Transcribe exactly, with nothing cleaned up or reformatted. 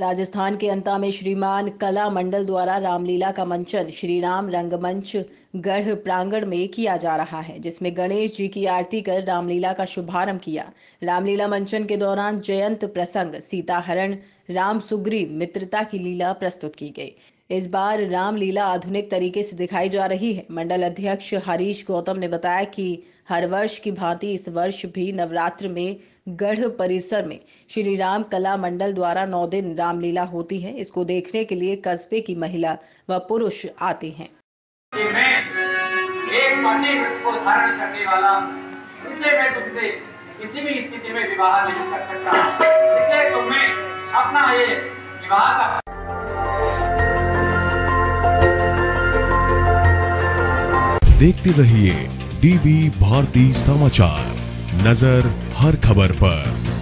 राजस्थान के अंता में श्रीमान कला मंडल द्वारा रामलीला का मंचन श्री राम रंगमंच गढ़ प्रांगण में किया जा रहा है, जिसमें गणेश जी की आरती कर रामलीला का शुभारंभ किया। रामलीला मंचन के दौरान जयंत प्रसंग, सीताहरण, राम सुग्रीव मित्रता की लीला प्रस्तुत की गई। इस बार रामलीला आधुनिक तरीके से दिखाई जा रही है। मंडल अध्यक्ष हरीश गौतम ने बताया कि हर वर्ष की भांति इस वर्ष भी नवरात्र में गढ़ परिसर में श्री राम कला मंडल द्वारा नौ दिन रामलीला होती है। इसको देखने के लिए कस्बे की महिला व पुरुष आते हैं। कि मैं एक पति व्रत को धारण करने वाला हूँ, इसलिए मैं तुमसे किसी भी स्थिति में विवाह नहीं कर सकता, इसलिए तुम्हें अपना ये विवाह का देखते रहिए डीबी भारती समाचार, नजर हर खबर पर।